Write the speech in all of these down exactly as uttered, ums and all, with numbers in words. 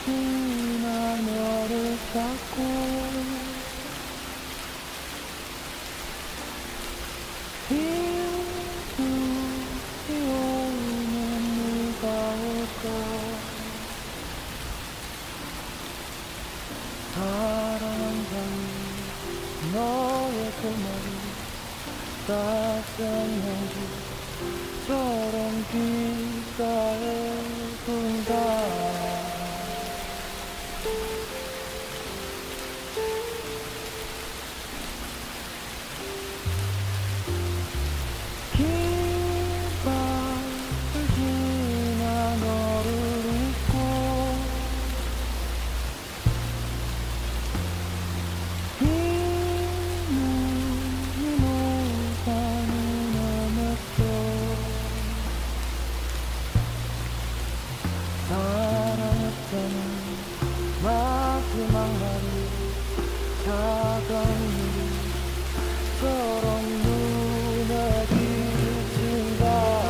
지나 너를 찾고 비웃음이 오면 누가 올까 사랑한다는 너의 그 말이 따스한 향기처럼 귓가에 분다 긴 밤을 지나 너를 잊고 이 눈이 녹아 눈에 사랑했다는 마지막 날이 차가운 유리처럼 눈에 비친다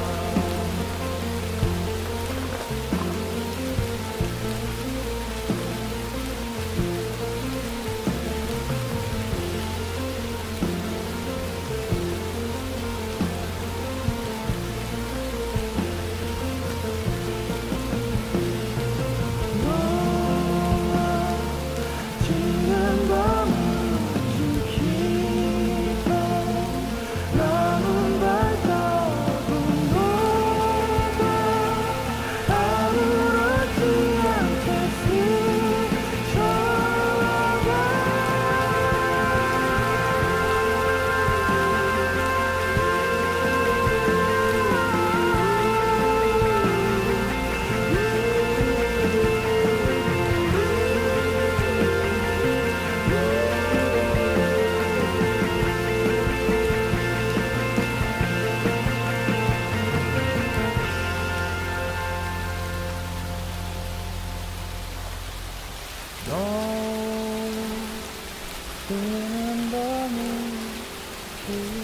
너 뜨는 밤이